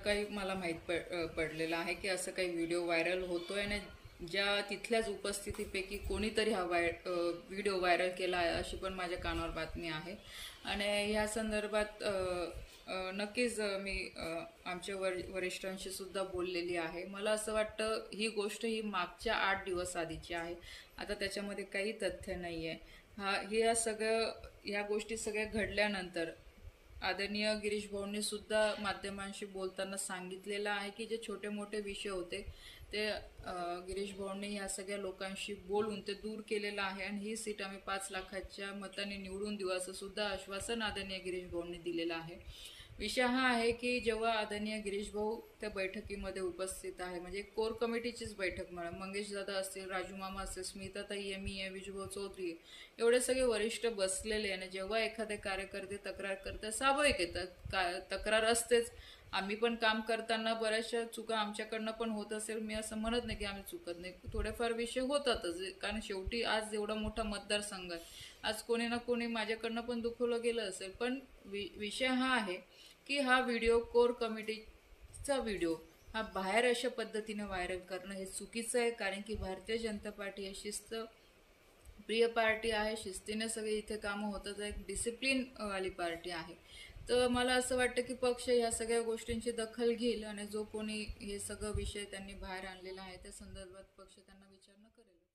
काही मला माहीत पडलेलं आहे की असं काही व्हिडिओ व्हायरल होतोय आणि ज्या तिथल्याच उपस्थितीपैकी कोणीतरी हा व्हिडिओ व्हायरल केला आहे अशी पण माझ्या कानावर बातमी आहे। आणि ह्या संदर्भात नक्कीच मी आमच्या वरिष्ठांशी सुद्धा बोललेली आहे। मला असं वाटतं ही गोष्ट ही मागच्या 8 दिवस आधीची आहे, आता त्याच्यामध्ये काही तथ्य नाही आहे। ह्या गोष्टी सगळ्या घडल्यानंतर आदरणीय गिरीश भाऊंनी सुद्धा माध्यमांशी बोलताना सांगितलेलं आहे की जे छोटे मोठे विषय होते ते गिरीश भाऊंनी ह्या सगळ्या लोकांशी बोलून ते दूर केलेलं आहे आणि ही सीट आम्ही 5 लाखाच्या मताने निवडून देऊ असं सुद्धा आश्वासन आदरणीय गिरीश भाऊंनी दिलेलं आहे। विषय हा आहे की जेव्हा आदरणीय गिरीश भाऊ त्या बैठकीमध्ये उपस्थित आहे, म्हणजे कोर कमिटीचीच बैठक म्हणा, मंगेश दादा असतील, राजू मामा असतील, स्मिताताई मी आहे, विजूभाऊ चौधरी, एवढे सगळे वरिष्ठ बसलेले आणि जेव्हा एखादे कार्यकर्ते तक्रार करतात स्वाभाविक येतात, तक्रार असतेच। आम्ही पण काम करताना बऱ्याचशा चुका आमच्याकडनं पण होत असेल, मी असं म्हणत नाही की आम्ही चुकत नाही, थोडेफार विषय होतातच, कारण शेवटी आज एवढा मोठा मतदारसंघ आहे, आज कोणी ना कोणी माझ्याकडनं पण दुखवलं गेलं असेल। पण विषय हा आहे की हा व्हिडिओ कोर कमिटीचा व्हिडिओ हा बाहेर अशा पद्धतीने व्हायरल करणं हे चुकीचं आहे, कारण की भारतीय जनता पार्टी ही शिस्त प्रिय पार्टी आहे, शिस्तीने सगळे इथे कामं होतात, एक डिसिप्लिन वाली पार्टी आहे। तर मला असं वाटतं की पक्ष ह्या सगळ्या गोष्टींची दखल घेईल आणि जो कोणी हे सगळं विषय त्यांनी बाहेर आणलेला आहे त्या संदर्भात पक्ष त्यांना विचारणा करेल।